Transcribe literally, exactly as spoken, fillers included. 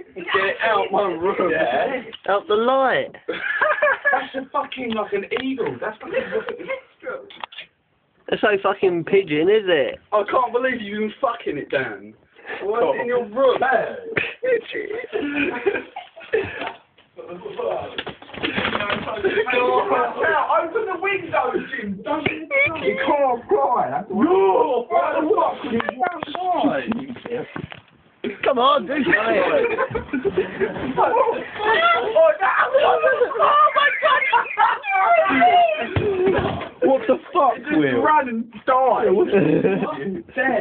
Get out my room. Yeah. Out the light. That's a fucking like an eagle. That's fucking. It's so fucking pigeon, is it? I can't believe you even fucking it, Dan. Why is it in your room? Open the window, Jim. Don't you can't fly. That's no. Why the fuck would you outside? Come on, do something. Oh, my God! What the fuck, Just Will? run and die.